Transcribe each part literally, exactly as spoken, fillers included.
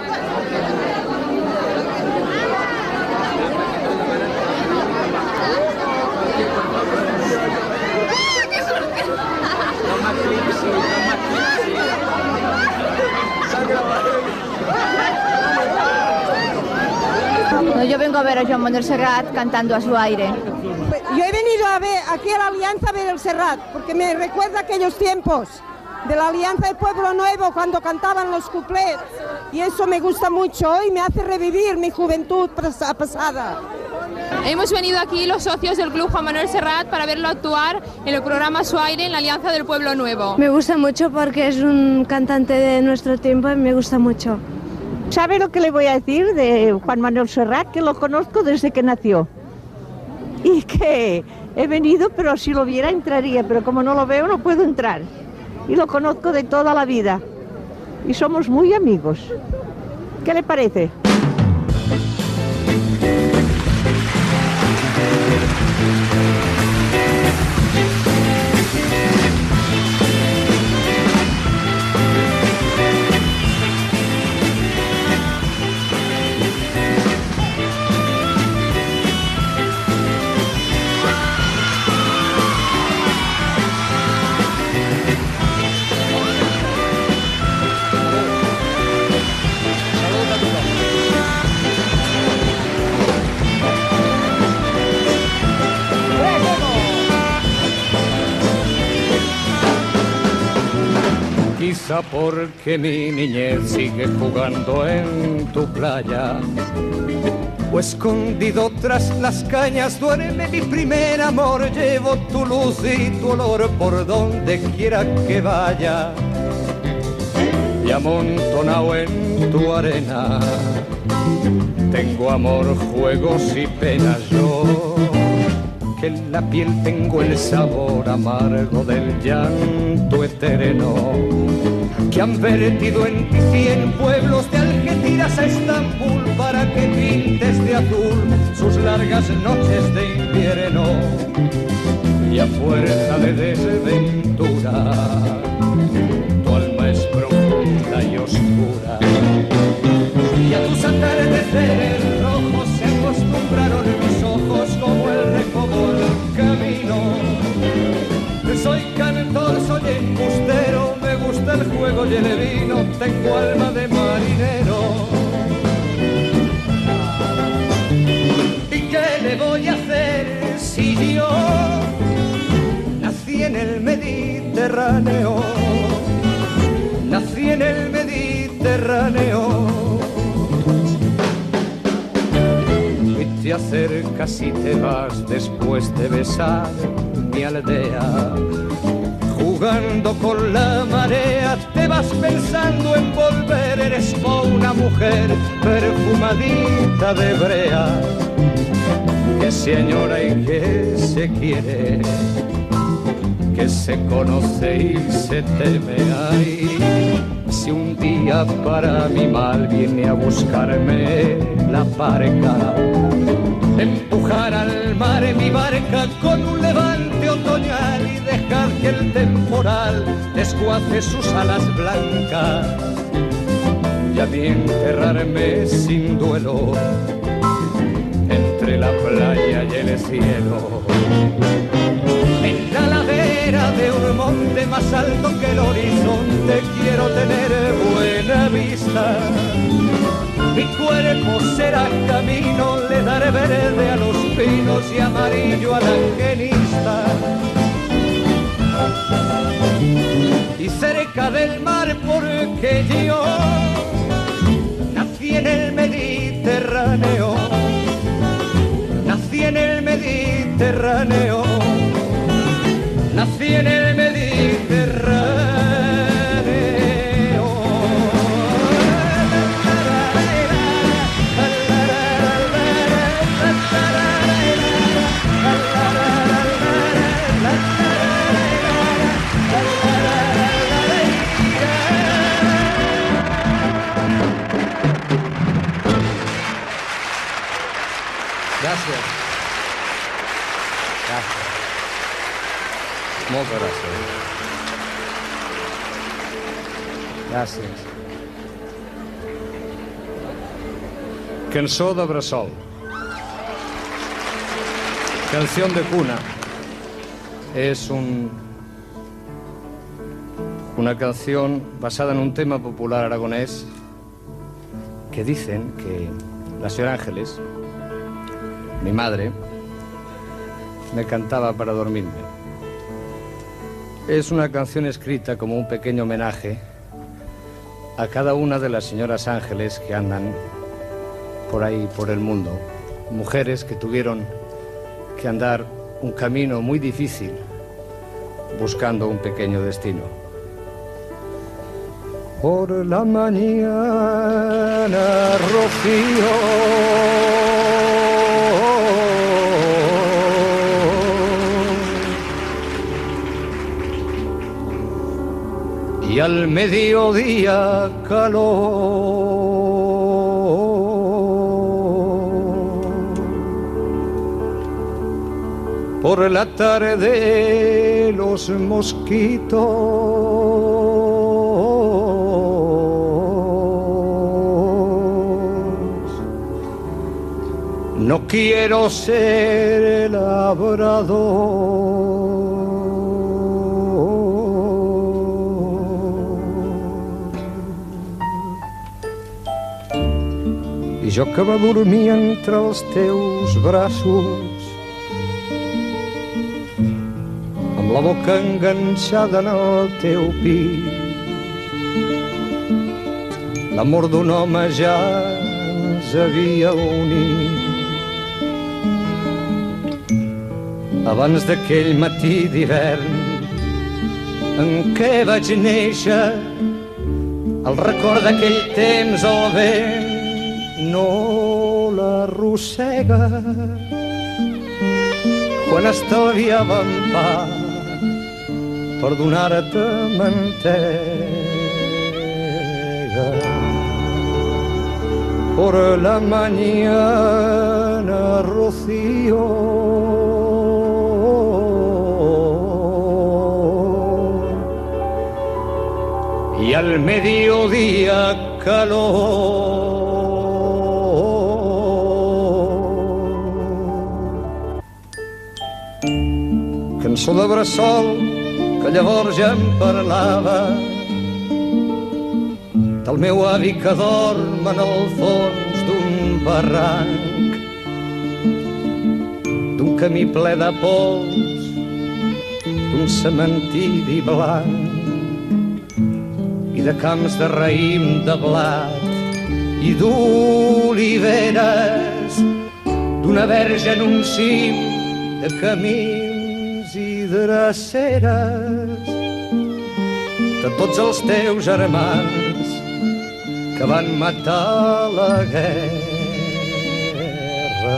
No, yo vengo a ver a Joan Manuel Serrat cantando a su aire. Yo he venido a ver aquí a la Alianza a ver el Serrat, porque me recuerda aquellos tiempos de la Alianza del Pueblo Nuevo cuando cantaban los cuplés, y eso me gusta mucho y me hace revivir mi juventud pasada. Hemos venido aquí los socios del Club Joan Manuel Serrat para verlo actuar en el programa Su Aire en la Alianza del Pueblo Nuevo. Me gusta mucho porque es un cantante de nuestro tiempo y me gusta mucho. ¿Sabe lo que le voy a decir de Joan Manuel Serrat? Que lo conozco desde que nació. Y que he venido, pero si lo viera entraría, pero como no lo veo no puedo entrar. Y lo conozco de toda la vida. Y somos muy amigos. ¿Qué le parece? Quizá porque mi niñez sigue jugando en tu playa, o escondido tras las cañas duerme mi primer amor. Llevo tu luz y tu olor por donde quiera que vaya, y amontonado en tu arena tengo amor, juegos y penas yo, que en la piel tengo el sabor amargo del llanto eterno, que han vertido en ti cien pueblos de Algeciras a Estambul para que pintes de azul sus largas noches de invierno, y a fuerza de desventura tu alma es profunda y oscura, y a tus atardeceres rojos se acostumbraron mis ojos como el recodo al camino. Soy cantor, soy embustero, me gusta el juego y el vino, tengo alma de marinero. ¿Y qué le voy a hacer si yo nací en el Mediterráneo? Nací en el Mediterráneo. Y te acercas y te vas después de besar mi aldea, jugando con la marea, te vas pensando en volver. Eres como una mujer perfumadita de brea, que se añora y que se quiere, que se conoce y se teme. Ay, si un día para mi mal viene a buscarme la barca, empujar al mar en mi barca con un levante otoñal y dejar que el temporal desguace sus alas blancas, y a mí enterrarme sin duelo entre la playa y el cielo, en la ladera de un monte más alto que el horizonte. Quiero tener buena vista, mi cuerpo será camino, le daré verde a los pinos y amarillo al angenista. Y cerca del mar porque yo nací en el Mediterráneo, nací en el Mediterráneo, nací en el Mediterráneo. Gracias. Gracias. Muchas gracias. Gracias. Cançó de bressol. Canción de cuna. Es un, una canción basada en un tema popular aragonés que dicen que la señora Ángeles, mi madre, me cantaba para dormirme. Es una canción escrita como un pequeño homenaje a cada una de las señoras Ángeles que andan por ahí, por el mundo. Mujeres que tuvieron que andar un camino muy difícil buscando un pequeño destino. Por la mañana, rocío, y al mediodía calor. Por la tarde los mosquitos no quiero ser labrador. I jo que va dormir entre els teus braços, amb la boca enganxada en el teu pit, l'amor d'un home ja ens havia unit. Abans d'aquell matí d'hivern en què vaig néixer, el record d'aquell temps al vent no l'arrossega. Quan estalviàvem pa per donar-te mantega. Por la mañana, rocío, y al mediodía calor. Cançó de bressol que llavors ja em parlava del meu avi que dorm en el fons d'un barranc, d'un camí ple de pols, d'un cementiri blanc i de camps de raïm de blat i d'oliveres, d'una verge en un cim de camins i dreceres, de tots els teus germans que van matar la guerra.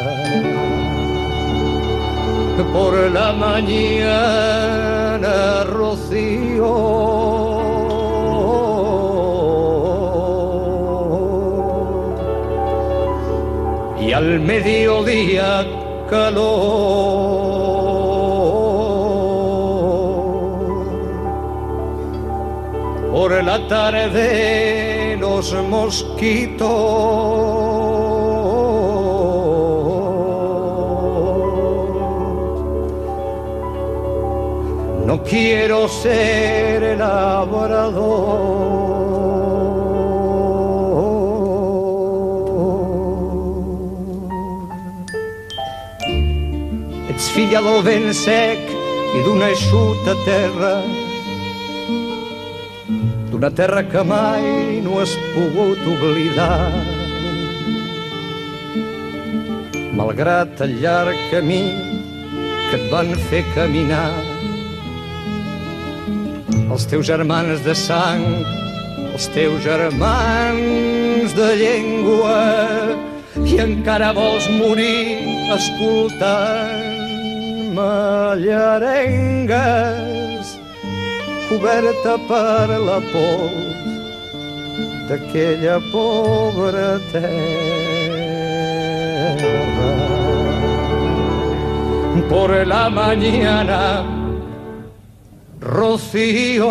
Por la mañana, rocío, y al mediodía calor. Por la tarde los mosquitos no quiero ser el labrador. Ets filla del vent sec i d'una eixuta terra, d'una terra que mai no has pogut oblidar. Malgrat el llarg camí que et van fer caminar, els teus germans de sang, els teus germans de llengua, i encara vols morir escoltant mallarengues, coberta per la pols d'aquella pobra terra. Por la mañana, rocío,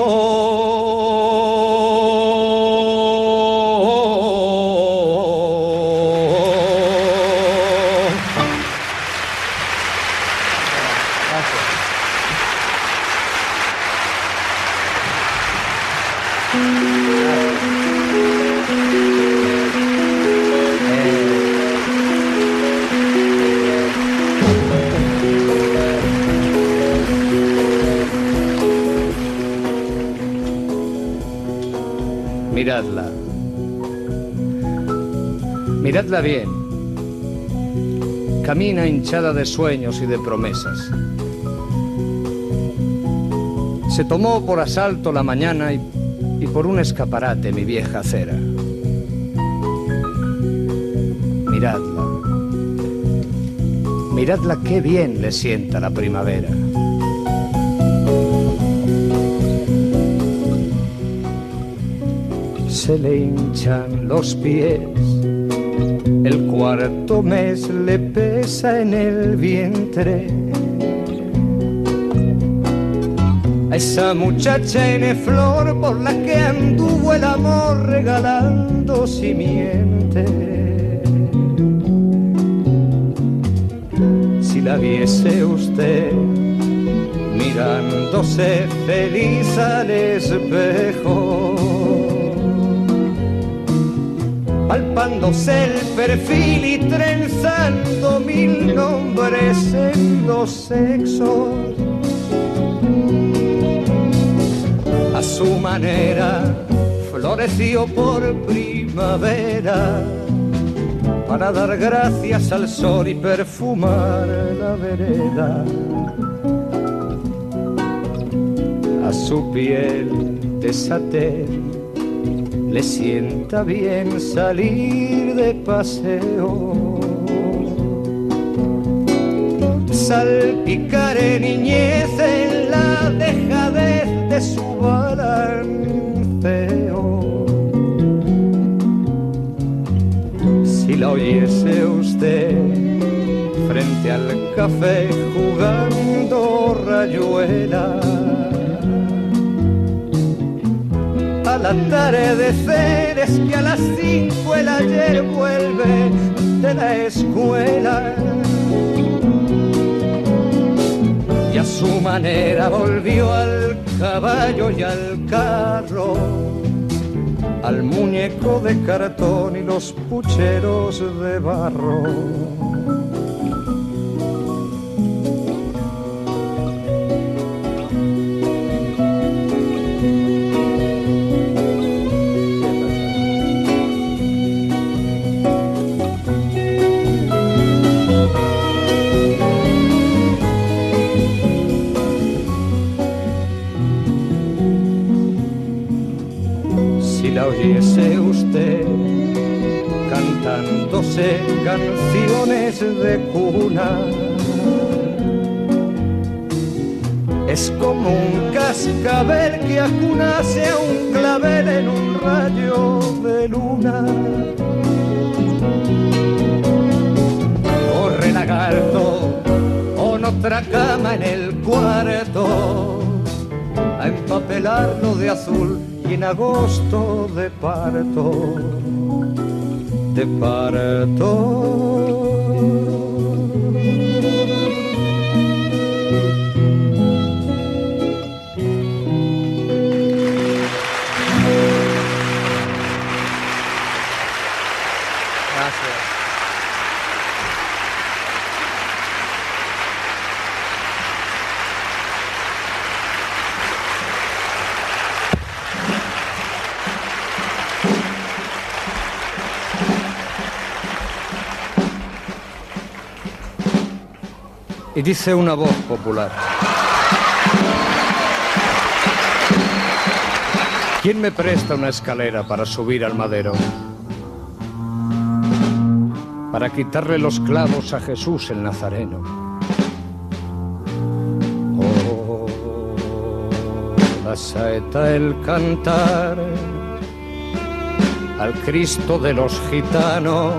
miradla. Miradla bien. Camina hinchada de sueños y de promesas. Se tomó por asalto la mañana y, y por un escaparate mi vieja acera. Miradla. Miradla qué bien le sienta la primavera. Se le hinchan los pies, el cuarto mes le pesa en el vientre. A esa muchacha en flor por la que anduvo el amor regalando simiente. Si la viese usted mirándose feliz al espejo, palpándose el perfil y trenzando mil nombres en los sexos, a su manera floreció por primavera para dar gracias al sol y perfumar la vereda. A su piel de satén le sienta bien salir de paseo, salpicar en niñez en la dejadez de su balanceo. Si la oyese usted frente al café jugando rayuela, al atardecer es que a las cinco el ayer vuelve de la escuela, y a su manera volvió al caballo y al carro, al muñeco de cartón y los pucheros de barro. Oyese usted cantándose canciones de cuna, es como un cascabel que acunase a un clavel en un rayo de luna. Corre lagarto con otra cama en el cuarto a empapelarlo de azul, y en agosto de parto, de parto. Gracias. Y dice una voz popular: ¿quién me presta una escalera para subir al madero? Para quitarle los clavos a Jesús el Nazareno. Oh, la saeta, el cantar al Cristo de los gitanos,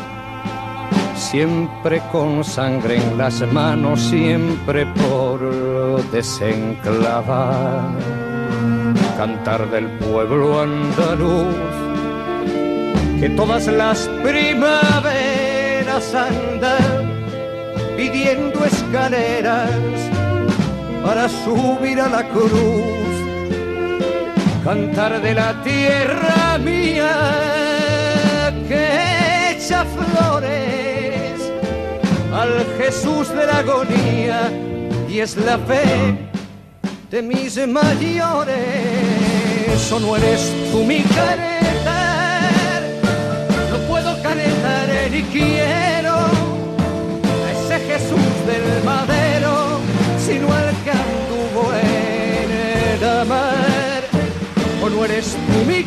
siempre con sangre en las manos, siempre por desenclavar. Cantar del pueblo andaluz, que todas las primaveras anda pidiendo escaleras para subir a la cruz. Cantar de la tierra mía que echa flores al Jesús de la agonía, y es la fe de mis mayores. eso no eres tú mi canetar. No puedo canetar ni quiero a ese Jesús del madero, sino al que anduvo en el mar. O no eres tú mi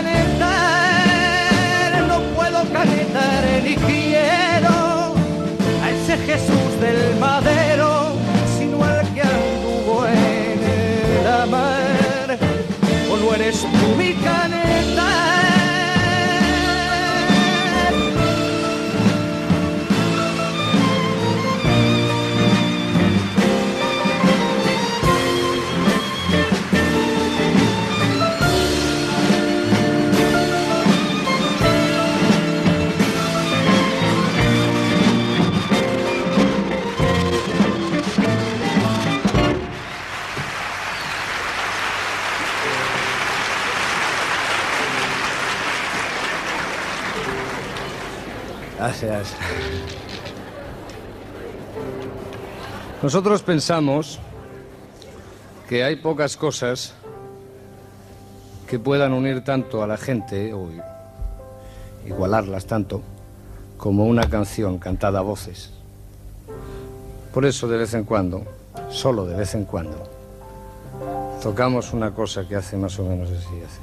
canetar, no puedo canetar ni quiero a ese Jesús del madero, sino al que anduvo en el mar. O no eres tú mi canetar. Gracias. Nosotros pensamos que hay pocas cosas que puedan unir tanto a la gente o igualarlas tanto como una canción cantada a voces. Por eso de vez en cuando, solo de vez en cuando, tocamos una cosa que hace más o menos así. Hace...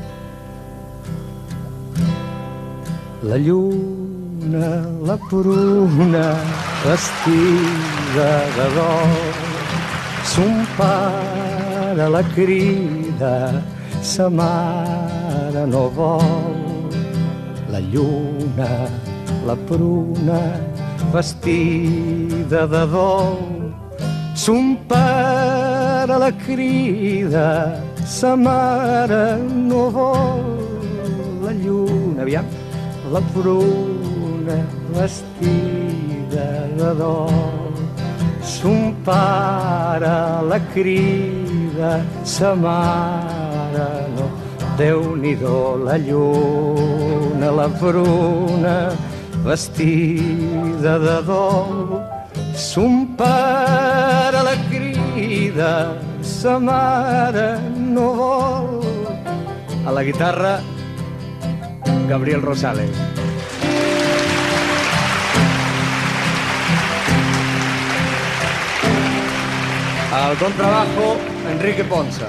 La lluna, la pruna, vestida de d'or, son pare la crida, sa mare no vol. La lluna, la pruna, vestida de dol, son pare la crida, sa mare no vol. La lluna, aviam, la pruna, vestida de dol, son pare la crida, sa mare no. Déu-n'hi-do, la lluna, la pruna, vestida de dol, son pare la crida, sa mare no vol. A la guitarra, Gabriel Rosales. Al contrabajo, Enrique Ponsa.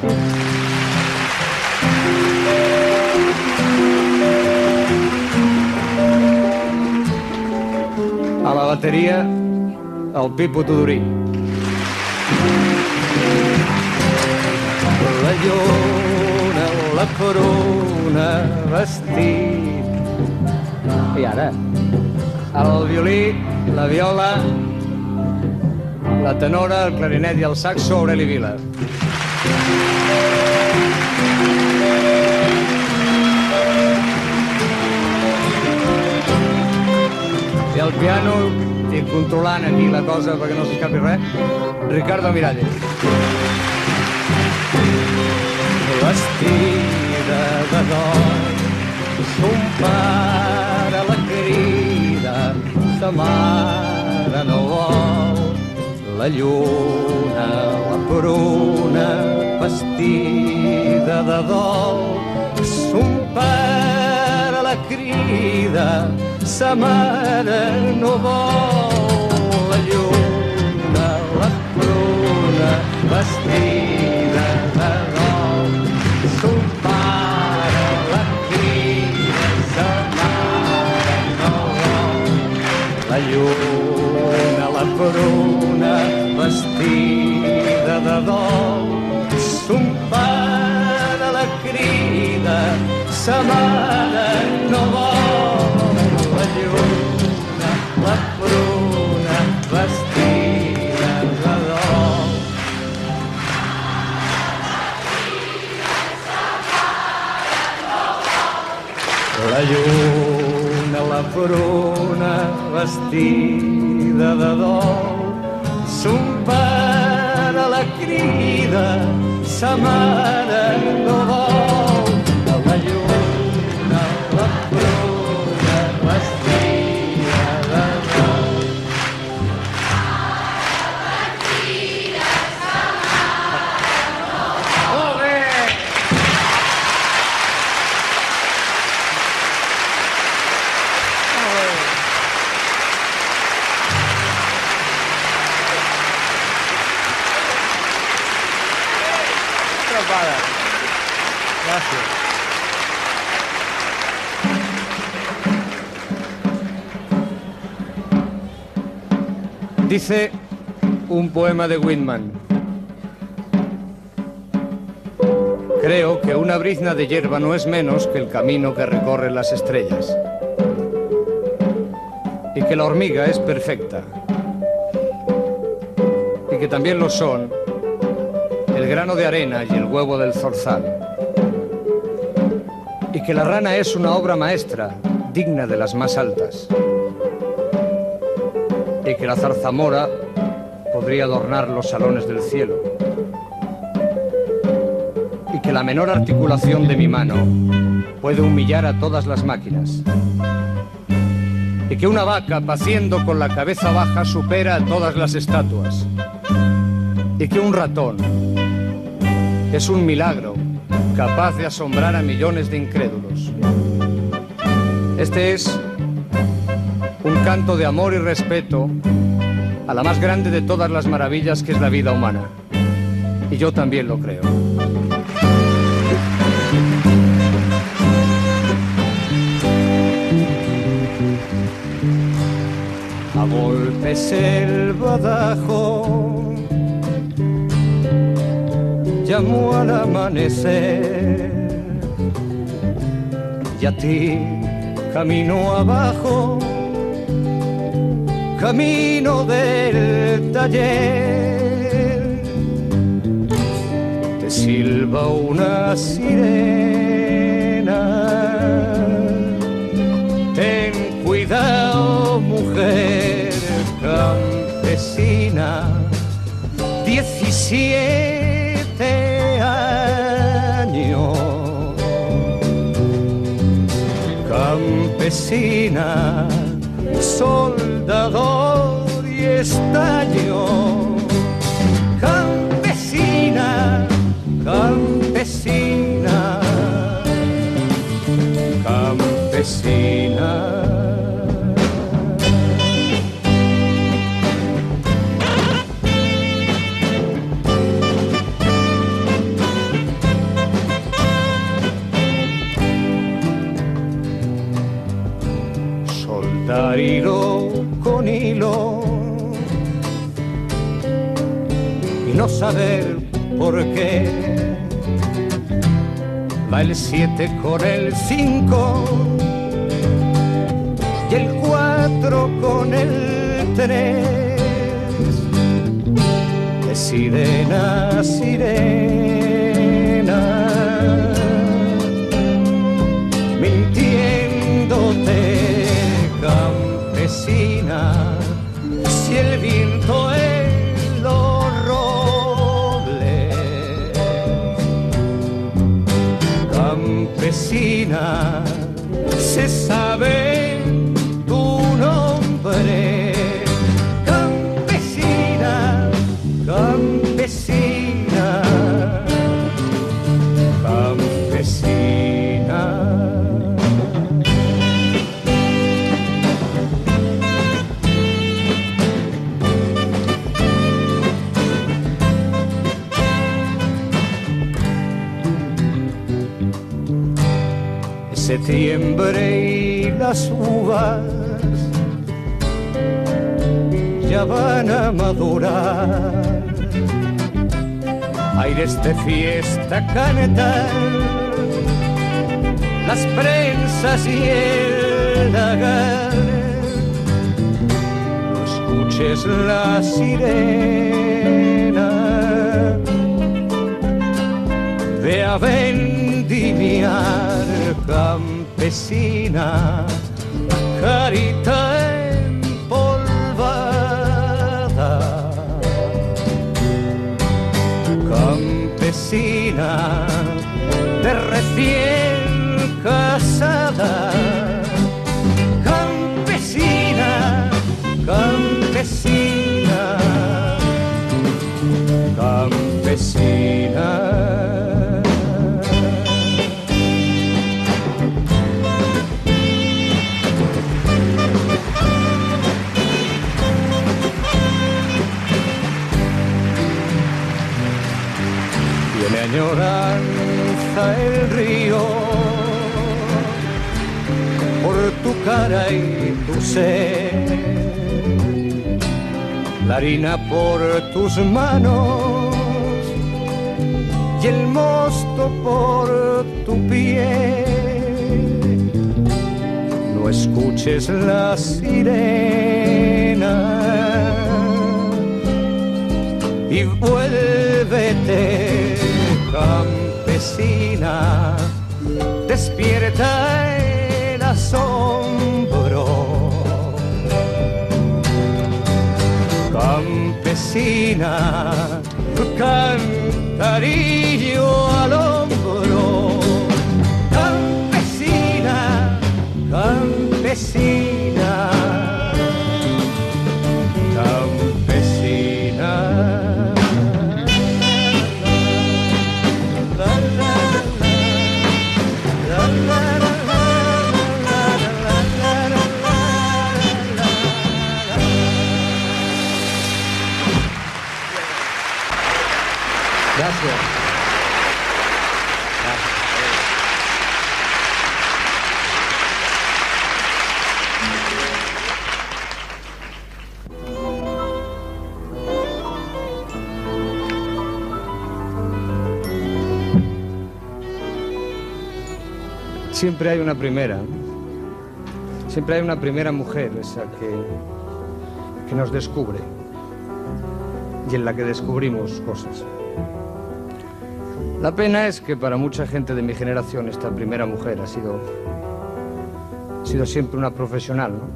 A la bateria, el Pipo Tudurí. La lluna, la corona, vestit. I ara, el violí, la viola, la tenora, el clarinet i el saxo, Aureli Vila. I el piano, i controlant aquí la cosa perquè no s'escapi res, Ricardo Miralles. Vestida de dol, son pare la crida, sa mare no vol. La lluna, la pruna, vestida de dol, son pare la crida, sa mare no vol. La lluna, la pruna, vestida de dol, son pare la crida, sa mare no vol. La lluna, la pruna, vestida de dol, son pare la crida, sa mare no vol. La lluna, la pruna, vestida de dol. La lluna, la pruna, vestida de dol, son pare la crida, sa mare no vol. La lluna, la pruna, vestida de dol. Molt bé! Gracias. Dice un poema de Whitman: creo que una brizna de hierba no es menos que el camino que recorren las estrellas, y que la hormiga es perfecta, y que también lo son el grano de arena y el huevo del zorzal, y que la rana es una obra maestra digna de las más altas, y que la zarzamora podría adornar los salones del cielo, y que la menor articulación de mi mano puede humillar a todas las máquinas, y que una vaca paciendo con la cabeza baja supera a todas las estatuas, y que un ratón es un milagro capaz de asombrar a millones de incrédulos. Este es un canto de amor y respeto a la más grande de todas las maravillas, que es la vida humana. Y yo también lo creo. A golpes el badajo llamó al amanecer, y a ti camino abajo, camino del taller, te silba una sirena. Ten cuidado, mujer campesina, diecisiete años, campesina, soldador y estaño, campesina, campesina, campesina. Soldar hilo con hilo y no saber por qué va el siete con el cinco y el cuatro con el tres, de sirena a sirena, mintiéndote, campesina, si el viento es los robles, campesina, se sabe tu nombre, campesina, campesina, campesina. Septiembre y las uvas ya van a madurar, aires de fiesta cantan las prensas y el lagar, no escuches la sirena ve a vendimiar, campesina, carita empolvada, campesina, de recién casada, campesina, campesina, campesina. Añoranza cruza el río por tu cara y tu ser, la harina por tus manos y el mosto por tu piel. No escuches la sirena y vuélvete campesina, despierta el asombro. Campesina, cantarillo al hombro. Campesina, campesina, campesina. Gracias. Siempre hay una primera, siempre hay una primera mujer, esa que, que nos descubre y en la que descubrimos cosas. La pena es que para mucha gente de mi generación esta primera mujer ha sido, ha sido siempre una profesional, ¿no?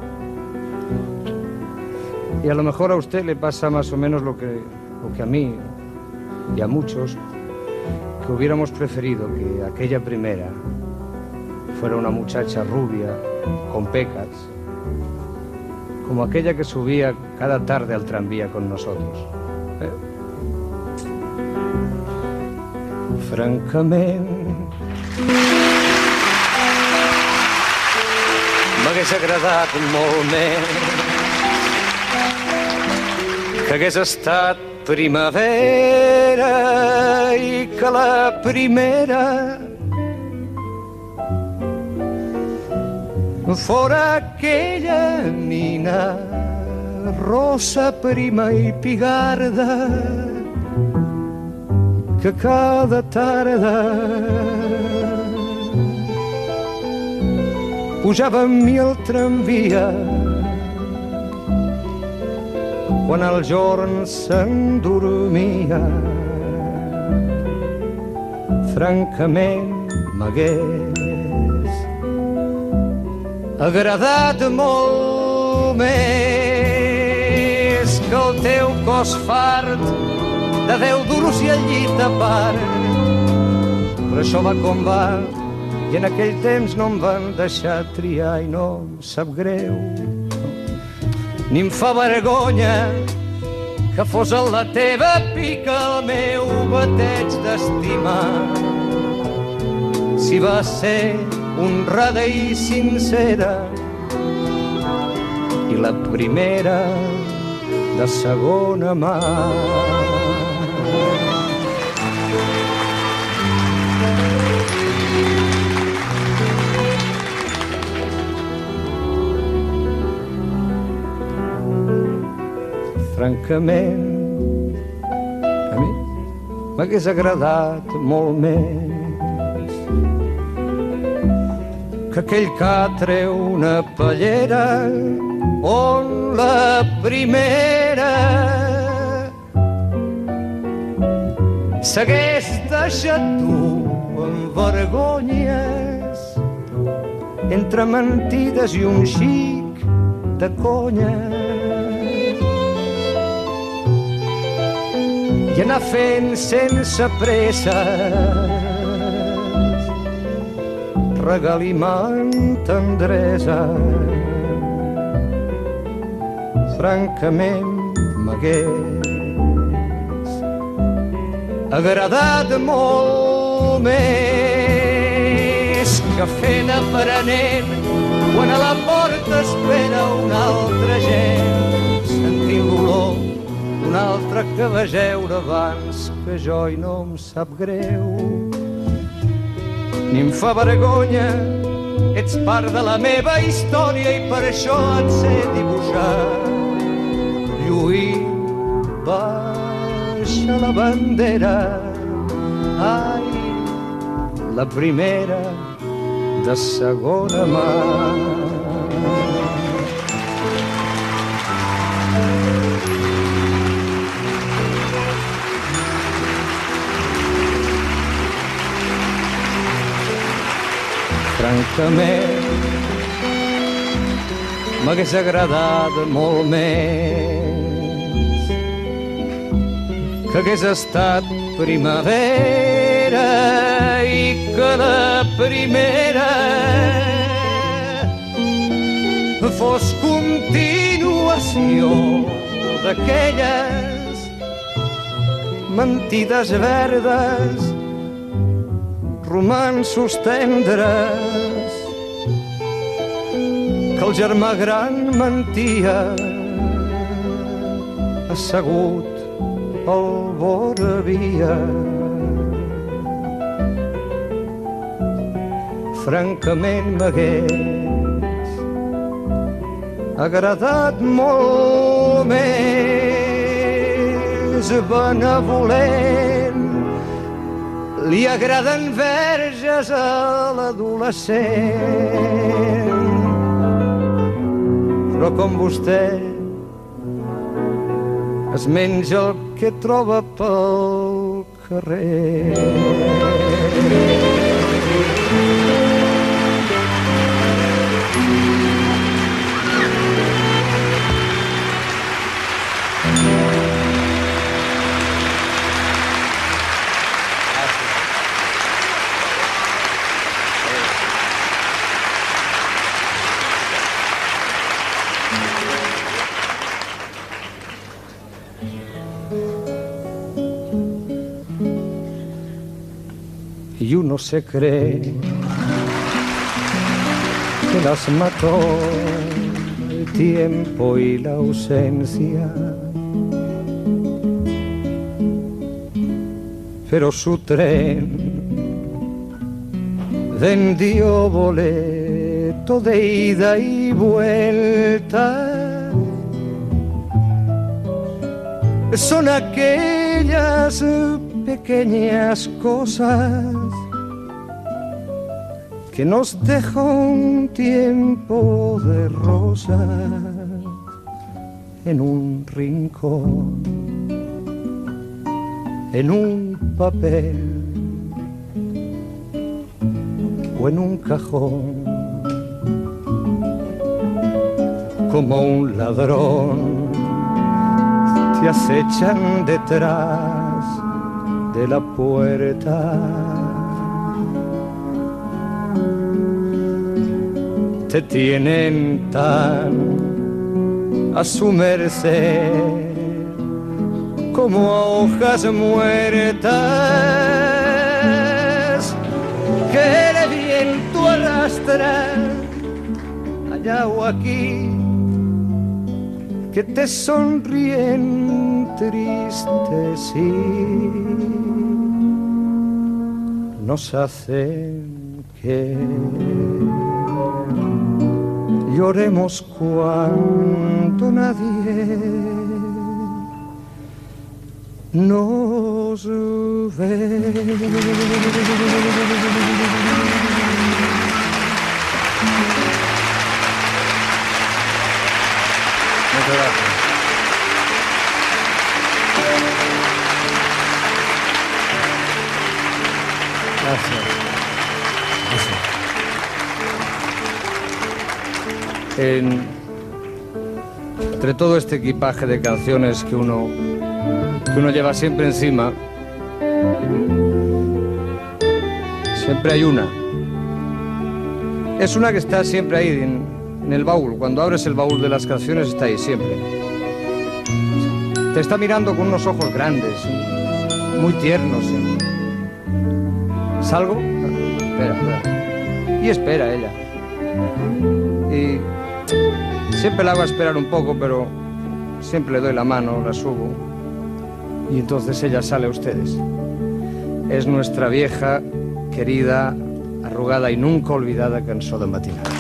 Y a lo mejor a usted le pasa más o menos lo que, lo que a mí y a muchos, que hubiéramos preferido que aquella primera fuera una muchacha rubia, con pecas, como aquella que subía cada tarde al tranvía con nosotros. ¿Eh? Francament, m'hagués agradat molt més que hagués estat primavera i que la primera fora aquella nina rossa, prima i pigarda que cada tarda pujava amb mi al tramvia quan el jorn s'endormia. Francament m'hagués agradat molt més que el teu cos fart de deu duros i el llit a part. Però això va com va i en aquell temps no em van deixar triar i no em sap greu. Ni em fa vergonya que fos en la teva pica el meu bateig d'estimar. Si va ser honrada i sincera i la primera de segona mà. Francament, a mi m'hagués agradat molt més que aquell catre una pallera on la primera s'hagués deixat tu amb vergonyes entre mentides i un xic de conya i anar fent sense presses regalimant tendresa. Francament m'hagués agradat molt més que fent aprenent quan a la porta espera una altra gent, sentint l'olor d'un altre que va jeure abans que jo i no em sap greu. Nimfa vergonya, ets part de la meva història i per això et sé dibuixar. Lluir, baixa la bandera, ai, la primera de segona mà. Francament, m'hagués agradat molt més que hagués estat primavera i que la primera fos continuació d'aquelles mentides verdes, romanços tendres que el germà gran mentia assegut al vora via. Francament m'hagués agradat molt més benevolent. Li agraden verges a l'adolescent, però com vostè es menja el que troba pel carrer. Y uno se cree que las mató el tiempo y la ausencia, pero su tren vendió boleto de ida y vuelta. Son aquellas pequeñas cosas que nos dejó un tiempo de rosas en un rincón, en un papel o en un cajón. Como un ladrón te acechan detrás de la puerta, te tienen tan a su merced como a hojas muertas que el viento arrastra allá o aquí, que te sonríen tristes y nos hacen que lloremos cuando nadie nos ve. Muchas gracias. Gracias. En, entre todo este equipaje de canciones que uno, que uno lleva siempre encima, siempre hay una. Es una que está siempre ahí en, en el baúl. Cuando abres el baúl de las canciones está ahí siempre. Te está mirando con unos ojos grandes, muy tiernos. ¿Salgo? Espera, espera. Y espera ella. Y siempre la hago esperar un poco, pero siempre le doy la mano, la subo. Y entonces ella sale a ustedes. Es nuestra vieja, querida arrugada i nunca olvidada cançó de matinada.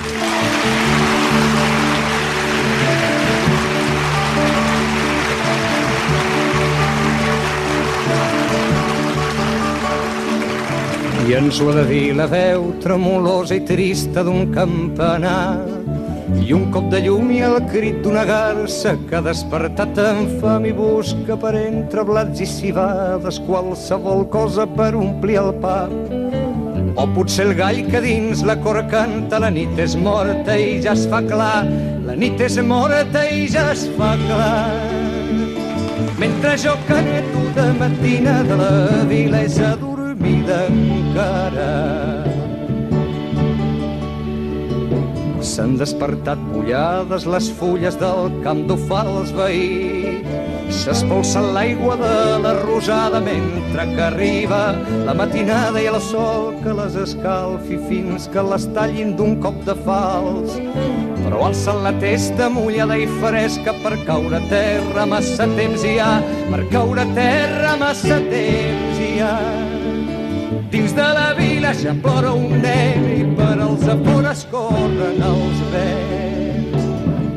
I ens ho ha de dir la veu tremolosa i trista d'un campanar, i un cop de llum i el crit d'una garça que ha despertat amb fam i busca per entre blats i civades qualsevol cosa per omplir el pa. O potser el gall que dins la cor canta, la nit és morta i ja es fa clar, la nit és morta i ja es fa clar. Mentre jo caneto de matinada, la vila és adormida encara. S'han despertat bullades les fulles del camp d'ofar els veïns, s'espolsa l'aigua de la rosada mentre que arriba la matinada i el sol que les escalfi fins que les tallin d'un cop de fals. Però alçant la testa mullada i fresca per caure a terra massa temps hi ha, per caure a terra massa temps hi ha. Dins de la vila ja plora un nen i per als afores corren els vents.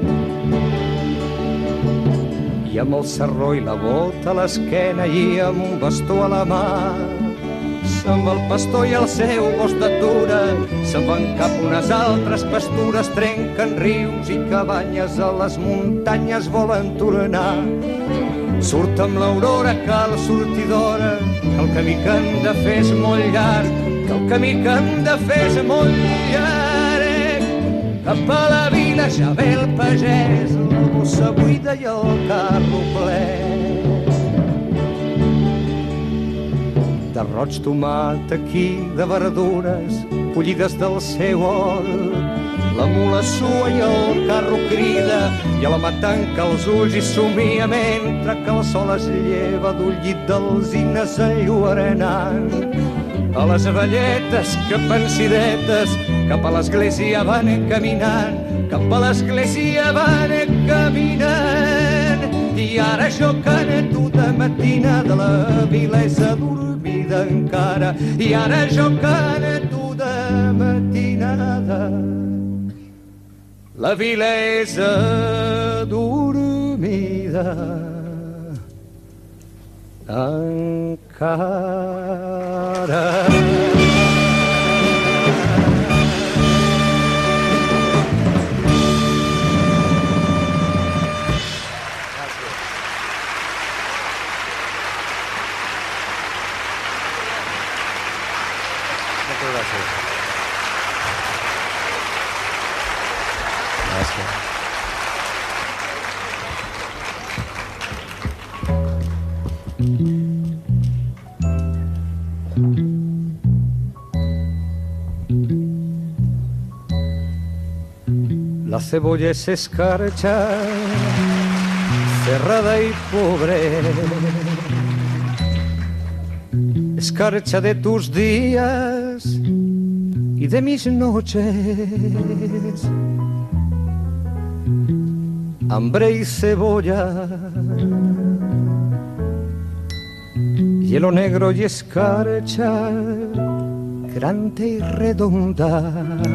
I amb el sarró i la bota a l'esquena i amb un bastó a la mà, se'n va el pastor i el seu gos d'atura, se'n van cap unes altres pastures, trenquen rius i cabanyes a les muntanyes volen tornar. Surt amb l'aurora, cal sortir d'hora, que el camí que hem de fer és molt llarg, que el camí que hem de fer és molt llarg. Cap a la vila ja ve el pagès, la bossa buida i el carro ple. De roig tomat aquí, de verdures collides del seu hort, la mula sua i el carro crida i el home tanca els ulls i somia mentre que el sol es lleva d'un llit d'alzines enlluernant. A les velletes que pensidetes cap a l'església van caminant, cap a l'església van caminant. I ara jo caneto de matinada, la vila és adormida encara. I ara jo caneto de matinada, la vila és adormida encara. Moltes gràcies. La cebolla es escarcha, cerrada y pobre, escarcha de tus días y de mis noches. Hambre y cebolla, hielo negro y escarcha, grande y redonda.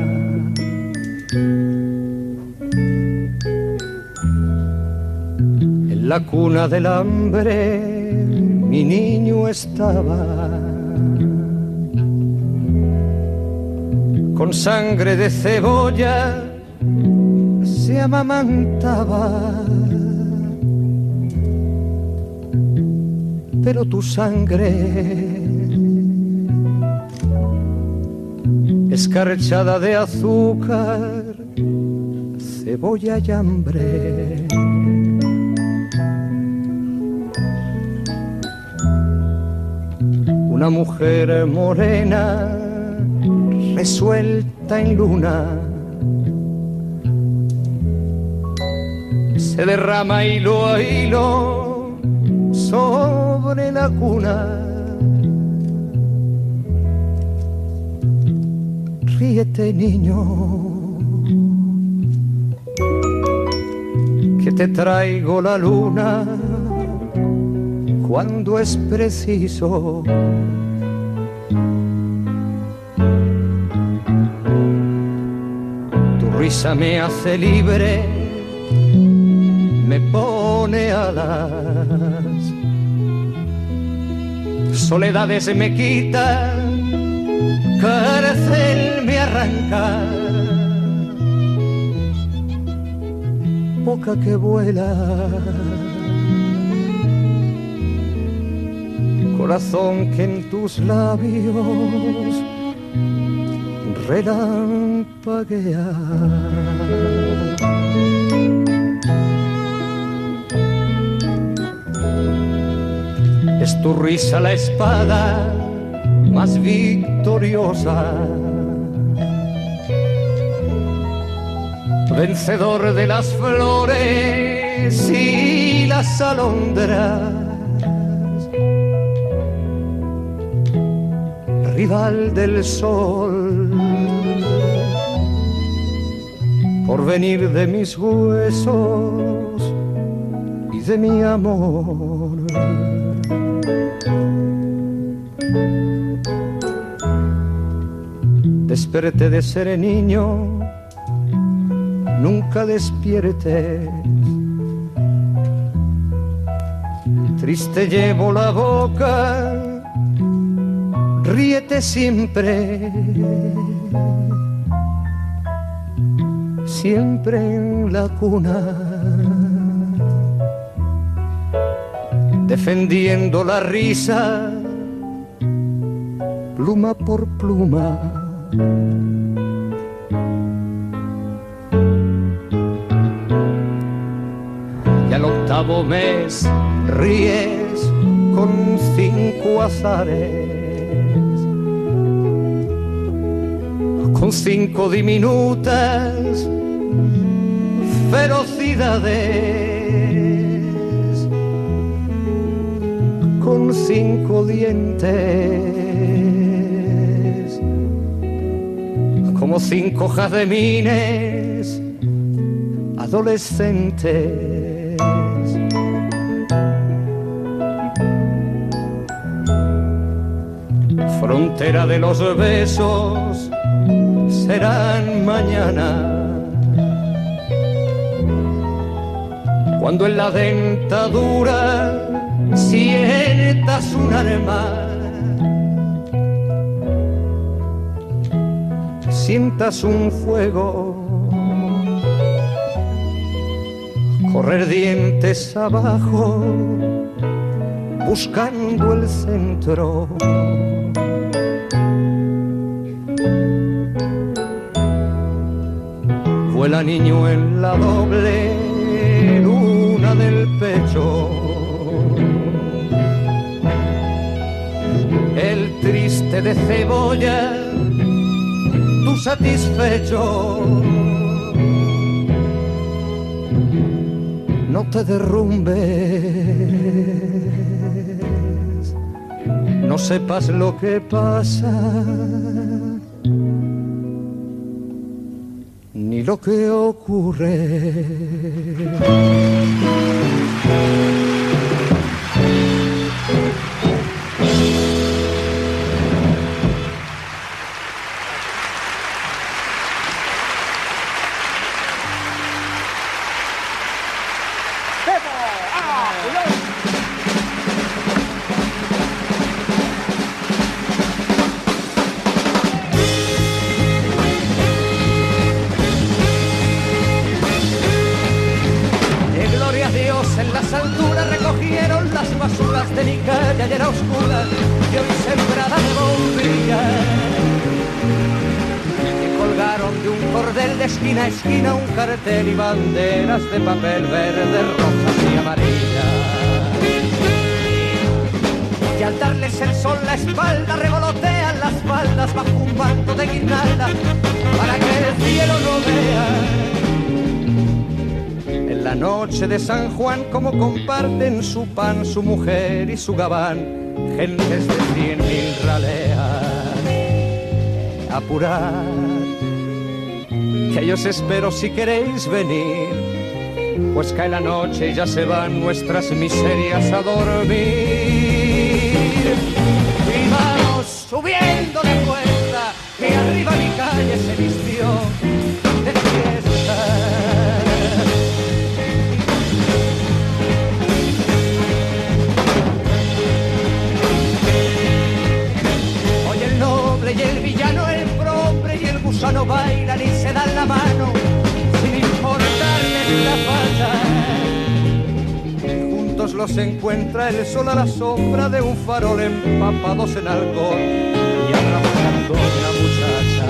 En la cuna del hambre mi niño estaba, con sangre de cebolla se amamantaba, pero tu sangre, escarchada de azúcar, cebolla y hambre, una mujer morena resuelta en luna, se derrama hilo a hilo sobre la cuna. Ríete, niño, que te traigo la luna cuando es preciso. risa me hace libre, me pone alas. Soledades me quita, cárcel me arranca. Boca que vuela, corazón que en tus labios relampaguea. Es tu risa la espada más victoriosa, vencedor de las flores y las alondras, rival del sol, porvenir de mis huesos y de mi amor. Desperté de ser niño, nunca despiertes. Triste llevo la boca, ríete siempre, siempre en la cuna, defendiendo la risa, pluma por pluma. Y al octavo mes ríes con cinco azares, con cinco diminutas ferocidades, con cinco dientes, como cinco jazmines adolescentes. Frontera de los besos serán mañana, cuando en la dentadura sientas un arma, sientas un fuego, correr dientes abajo, buscando el centro. Vuela niño en la doble luna del pecho, el triste de cebolla, tú satisfecho. No te derrumbes, no sepas lo que pasa, ni lo que ocurre. En las alturas recogieron las basuras de mi calle ayer a oscuras, que hoy sembrada de bombillas, que colgaron de un cordel de esquina a esquina un cartel y banderas de papel verde, rosas y amarillas. Y al darles el sol la espalda revolotean las faldas bajo un manto de guirnalda para que el cielo no vea. En la noche de San Juan, como comparten su pan, su mujer y su gabán, gentes de cien mil raleas. Apurad, que yo os espero si queréis venir, pues cae la noche y ya se van nuestras miserias a dormir. Y vamos subiendo de fuerza, que arriba mi calle se vistió de fiesta. solo se encuentra el sol a la sombra de un farol, empapados en alcohol y abrazando a una muchacha.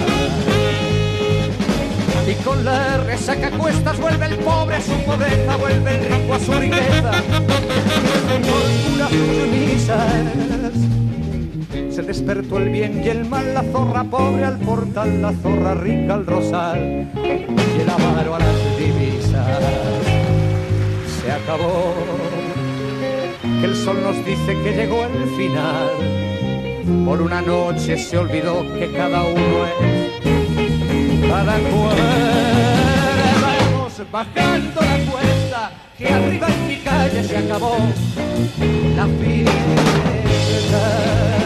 Y con la resaca a cuestas vuelve el pobre a su pobreza, vuelve el rico a su riqueza, con sus misas. Se despertó el bien y el mal, la zorra pobre al portal, la zorra rica al rosal y el avaro a las divisas. Se acabó, que el sol nos dice que llegó el final. Por una noche se olvidó que cada uno es cada cual. Vamos bajando la cuesta, que arriba en mi calle se acabó la fiesta.